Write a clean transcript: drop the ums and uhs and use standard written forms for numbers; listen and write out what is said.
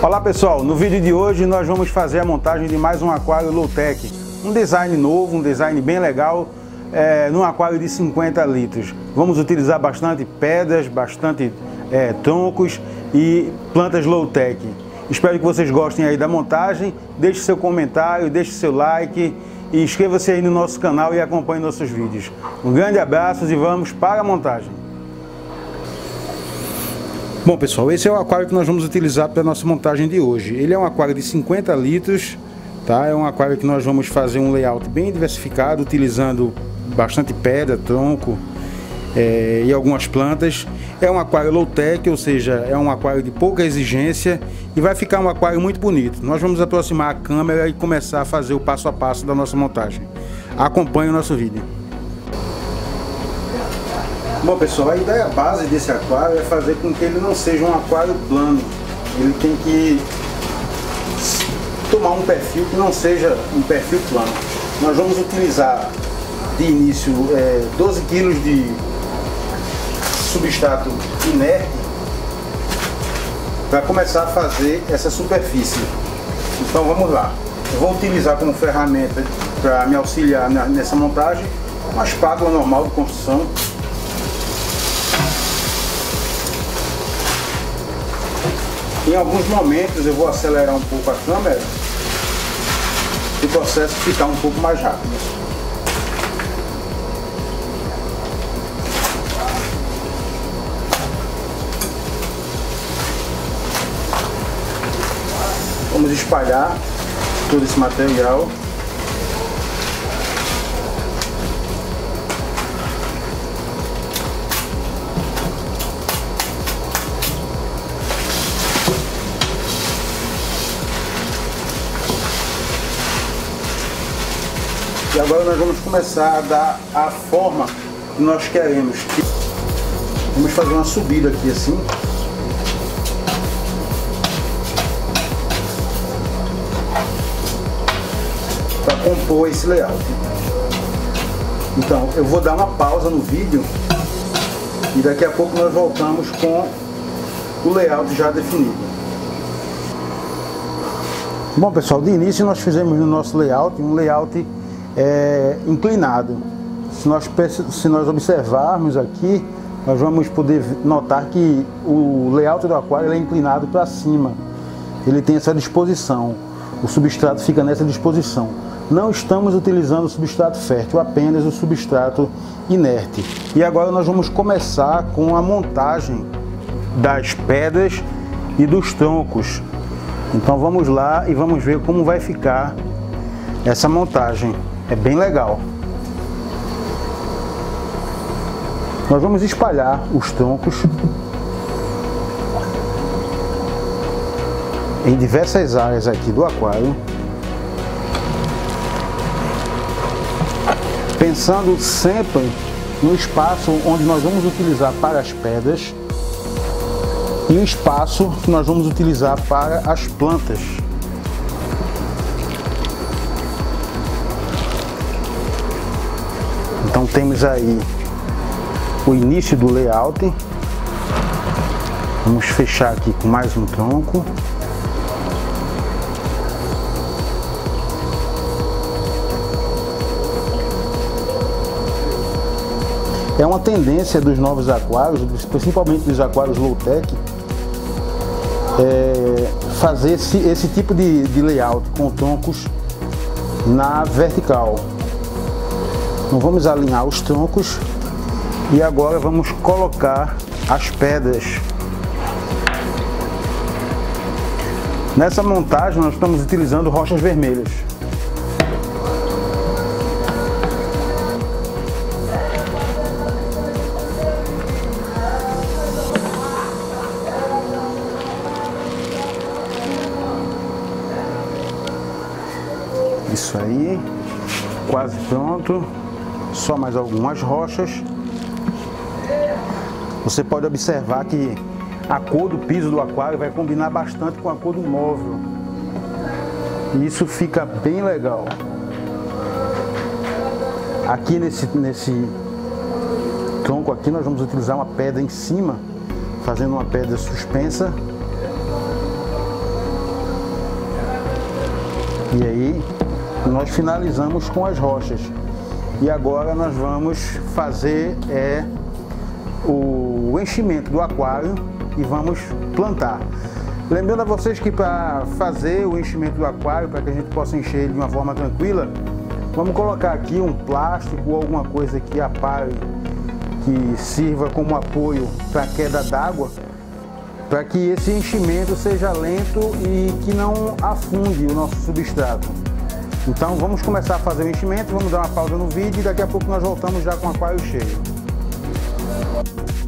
Olá pessoal, no vídeo de hoje nós vamos fazer a montagem de mais um aquário low-tech. Um design novo, um design bem legal, num aquário de 50 litros. Vamos utilizar bastante pedras, bastante troncos e plantas low-tech. Espero que vocês gostem aí da montagem, deixe seu comentário, deixe seu like e inscreva-se aí no nosso canal e acompanhe nossos vídeos. Um grande abraço e vamos para a montagem. Bom pessoal, esse é o aquário que nós vamos utilizar para a nossa montagem de hoje. Ele é um aquário de 50 litros, tá? É um aquário que nós vamos fazer um layout bem diversificado, utilizando bastante pedra, tronco e algumas plantas. É um aquário low-tech, ou seja, é um aquário de pouca exigência e vai ficar um aquário muito bonito. Nós vamos aproximar a câmera e começar a fazer o passo a passo da nossa montagem. Acompanhe o nosso vídeo. Bom pessoal, a ideia base desse aquário é fazer com que ele não seja um aquário plano. Ele tem que tomar um perfil que não seja um perfil plano. Nós vamos utilizar de início 12 kg de substrato inerte para começar a fazer essa superfície. Então vamos lá. Eu vou utilizar como ferramenta para me auxiliar nessa montagem uma espátula normal de construção. Em alguns momentos eu vou acelerar um pouco a câmera e o processo ficar um pouco mais rápido. Vamos espalhar todo esse material. E agora nós vamos começar a dar a forma que nós queremos. Vamos fazer uma subida aqui assim. Para compor esse layout. Então eu vou dar uma pausa no vídeo e daqui a pouco nós voltamos com o layout já definido. Bom pessoal, de início nós fizemos no nosso layout um layout inclinado. Se nós observarmos aqui, nós vamos poder notar que o layout do aquário é inclinado para cima. Ele tem essa disposição, o substrato fica nessa disposição. Não estamos utilizando o substrato fértil, apenas o substrato inerte. E agora nós vamos começar com a montagem das pedras e dos troncos. Então vamos lá e vamos ver como vai ficar essa montagem. É bem legal. Nós vamos espalhar os troncos em diversas áreas aqui do aquário, pensando sempre no espaço onde nós vamos utilizar para as pedras e o espaço que nós vamos utilizar para as plantas. Então temos aí o início do layout. Vamos fechar aqui com mais um tronco. É uma tendência dos novos aquários, principalmente dos aquários low-tech, fazer esse tipo de layout com troncos na vertical. Então vamos alinhar os troncos e agora vamos colocar as pedras. Nessa montagem nós estamos utilizando rochas vermelhas. Isso aí, quase pronto. Só mais algumas rochas. Você pode observar que a cor do piso do aquário vai combinar bastante com a cor do móvel. E isso fica bem legal. Aqui nesse tronco aqui nós vamos utilizar uma pedra em cima, fazendo uma pedra suspensa. E aí nós finalizamos com as rochas. E agora nós vamos fazer o enchimento do aquário e vamos plantar. Lembrando a vocês que para fazer o enchimento do aquário, para que a gente possa encher ele de uma forma tranquila, vamos colocar aqui um plástico ou alguma coisa que apare, que sirva como apoio para a queda d'água, para que esse enchimento seja lento e que não afunde o nosso substrato. Então vamos começar a fazer o enchimento, vamos dar uma pausa no vídeo e daqui a pouco nós voltamos já com o aquário cheio.